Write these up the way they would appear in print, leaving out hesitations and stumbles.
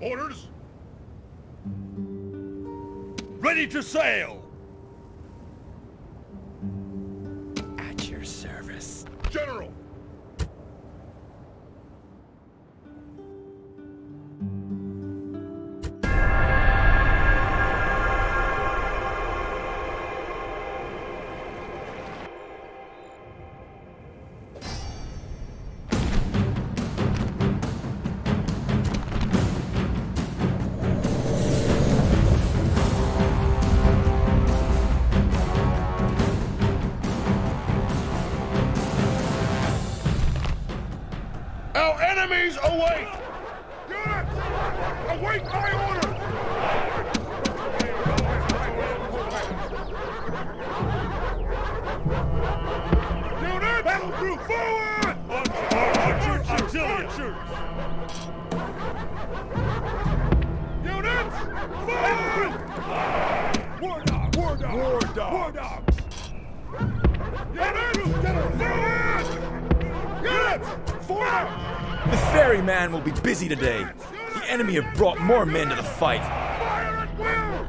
Orders! Ready to sail! At your service. General! Our enemies await! Units! Await my orders! Units! Battle group forward! Archers! Auxiliary! Units! Forward! War dogs! War dogs! War dogs! War dogs! Units! Forward! Units! Forward! The ferryman will be busy today. The enemy have brought more men to the fight. Fire at will!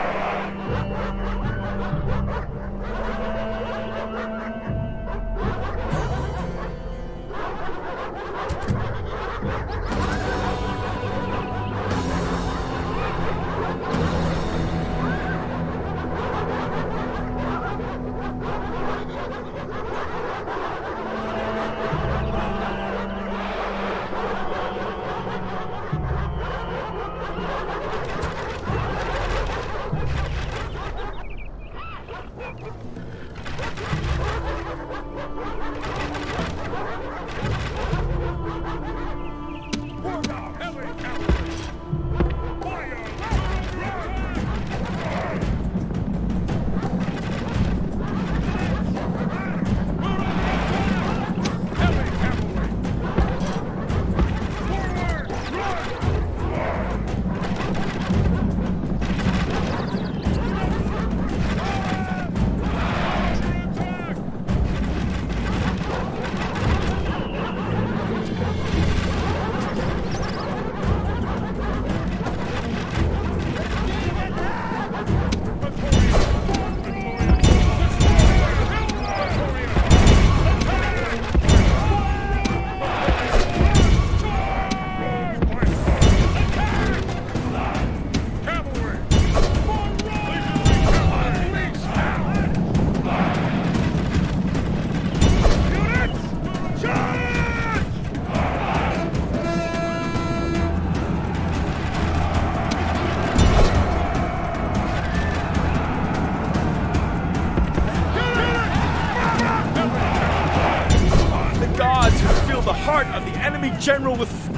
The heart of the enemy general with... The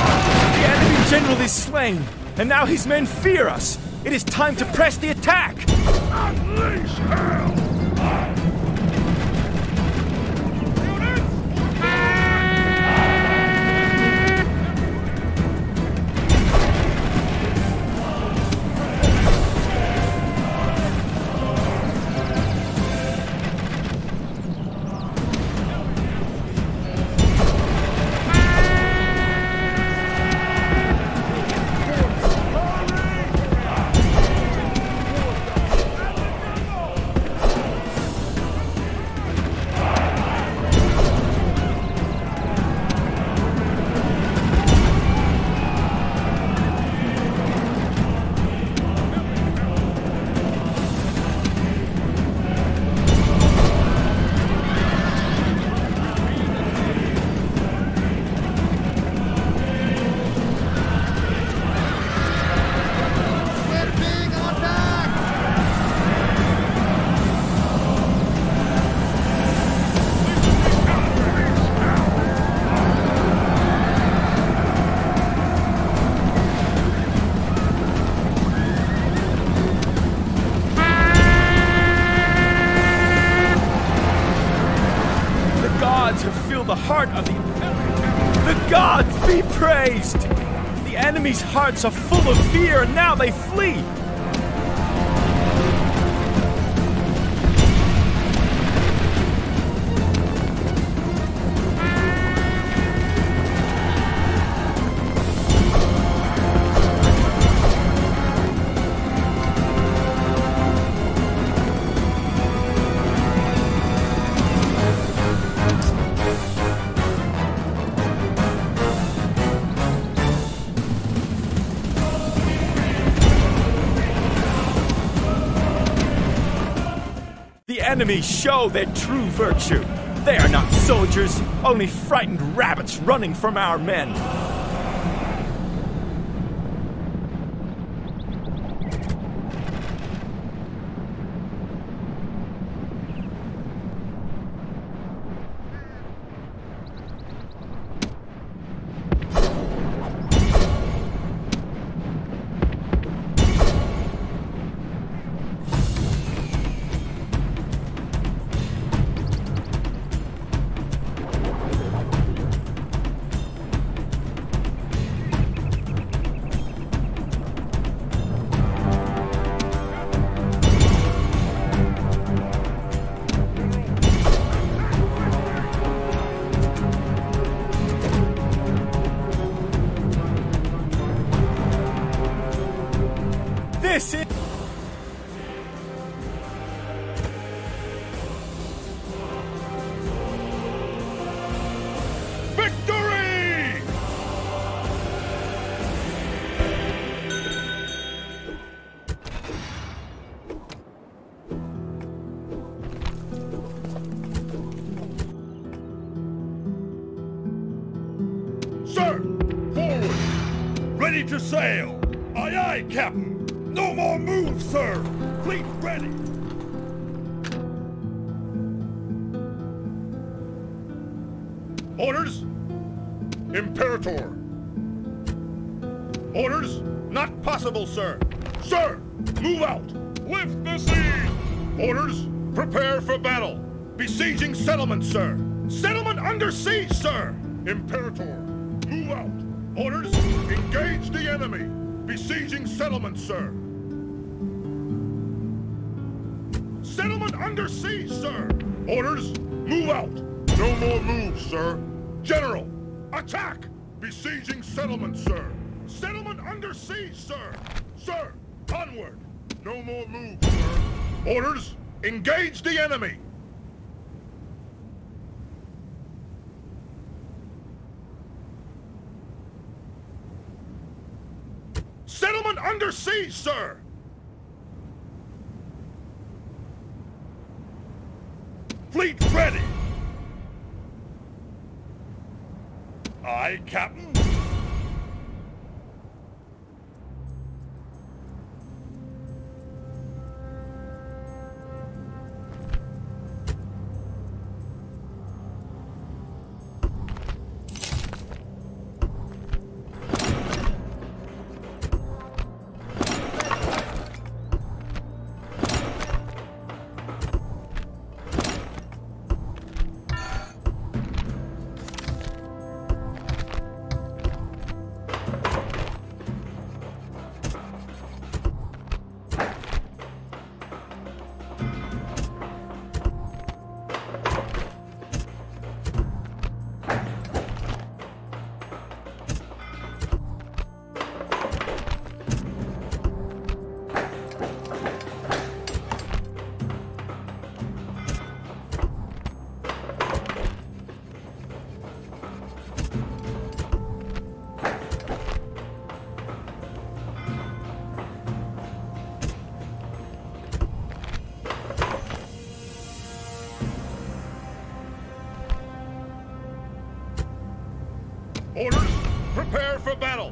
enemy general is slain, and now his men fear us. It is time to press the attack! Unleash hell! The heart of the gods be praised! The enemy's hearts are full of fear, and now they flee! enemy show their true virtue. They are not soldiers, only frightened rabbits running from our men. This is... Victory! Sir, forward! Ready to sail! Aye, aye, Captain! No more moves, sir! Fleet ready! Orders? Imperator. Orders? Not possible, sir. Sir, move out! Lift the siege! Orders? Prepare for battle. Besieging settlement, sir. Settlement under siege, sir! Imperator, move out. Orders? Engage the enemy. Besieging settlement, sir. Settlement under siege, sir! Orders, move out! No more moves, sir! General, attack! Besieging settlement, sir! Settlement under siege, sir! Sir, onward! No more moves, sir! Orders, engage the enemy! Settlement under siege, sir! Fleet ready! Aye, Captain. Orders, prepare for battle!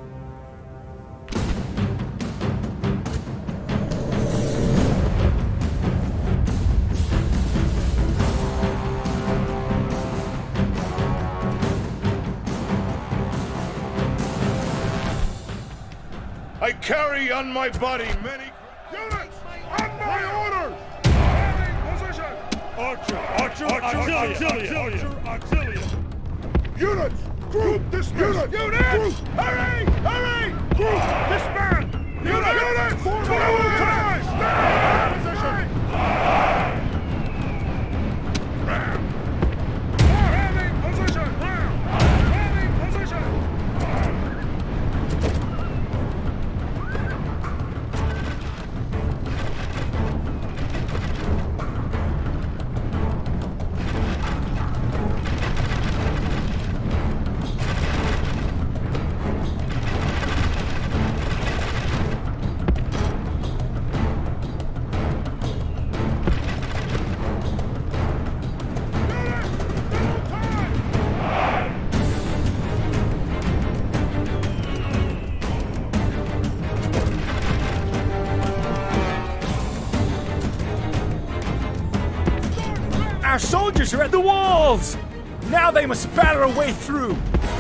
I carry on my body many... Units, on my orders! Having position! Auxilia! Units! Group dismissed! Units! Hurry! Hurry! Group disband! Units! Forward time! Stand in position! Having position! Having position! soldiers are at the walls! Now they must batter a way through!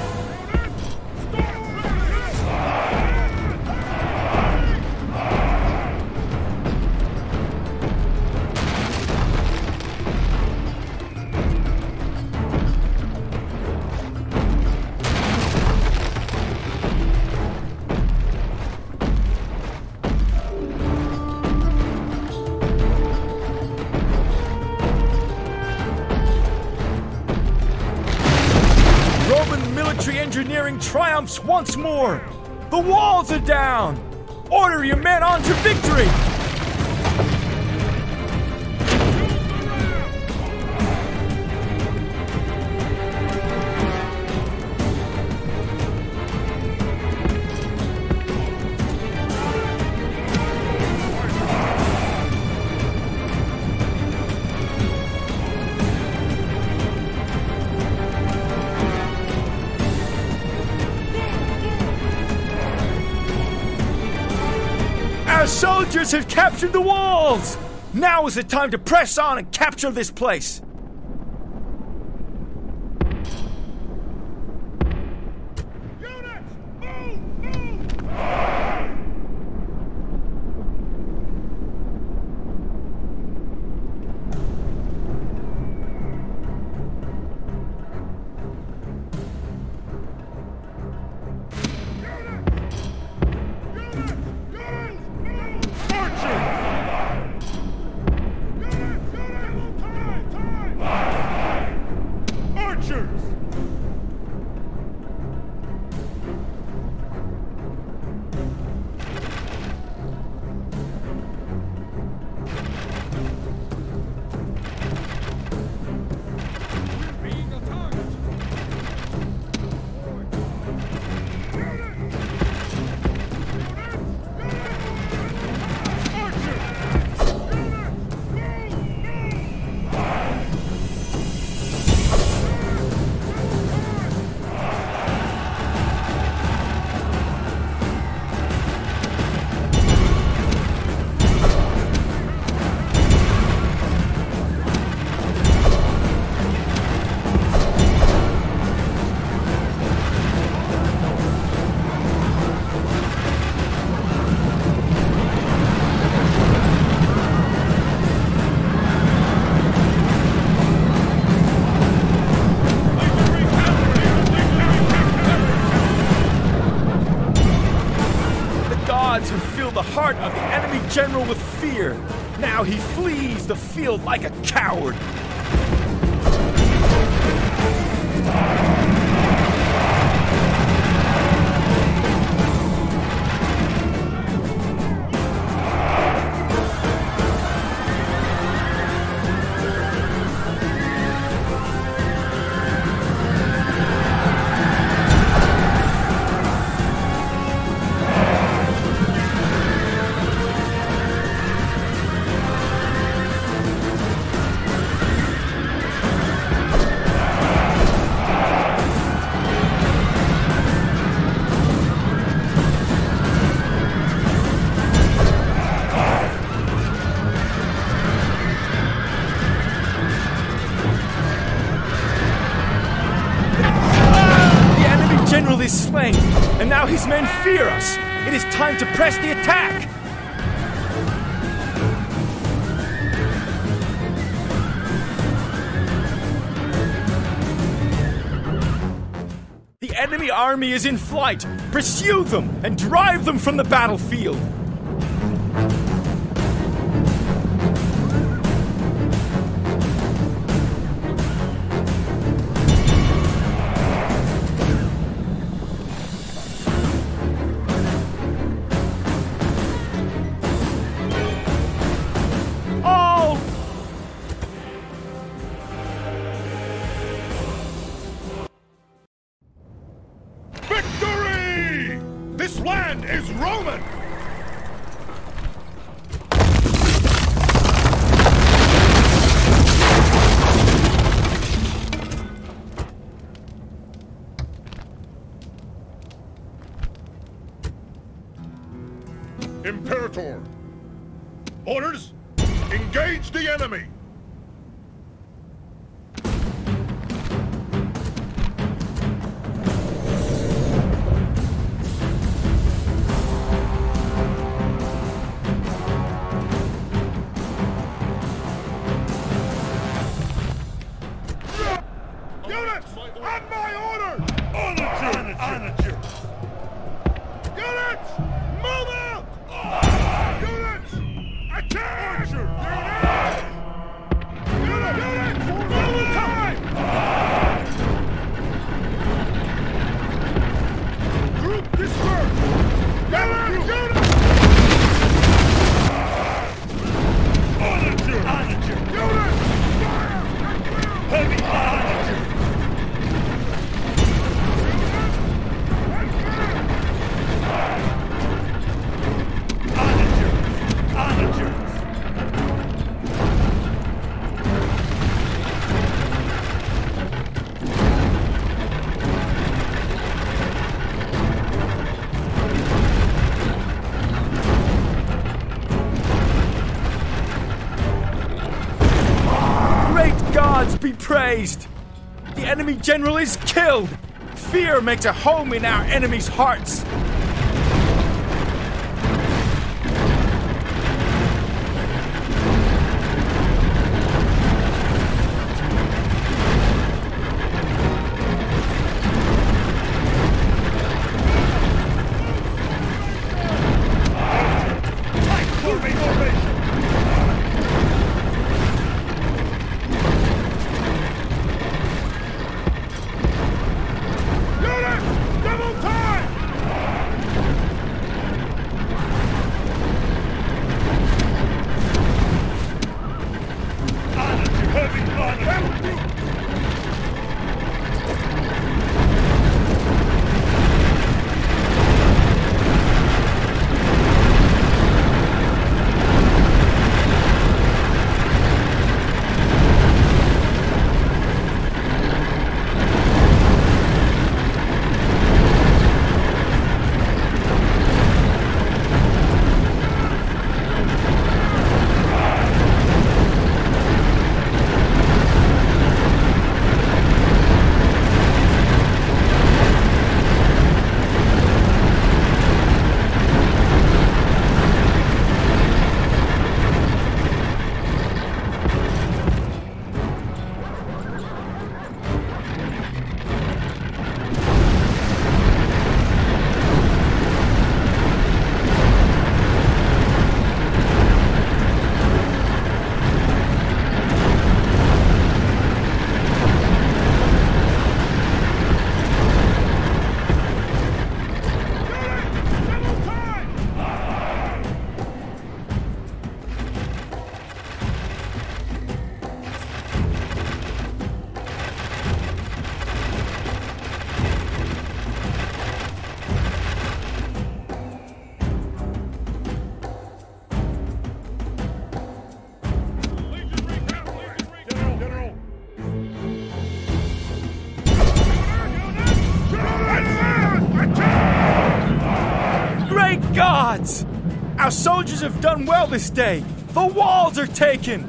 Engineering triumphs once more! The walls are down! Order your men on to victory! Our soldiers have captured the walls! Now is the time to press on and capture this place! Units, move! Who fill the heart of the enemy general with fear. Now he flees the field like a coward. Is slain, and now his men fear us. It is time to press the attack. The enemy army is in flight. Pursue them and drive them from the battlefield. This land is Roman! Imperator! Orders! Engage the enemy! praised! The enemy general is killed! Fear makes a home in our enemies' hearts! Gods! Our soldiers have done well this day! The walls are taken!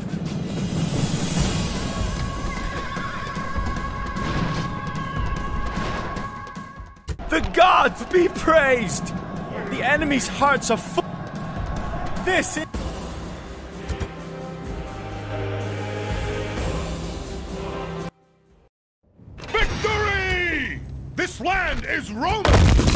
The gods be praised! The enemy's hearts are full. This is... Victory! This land is Roman!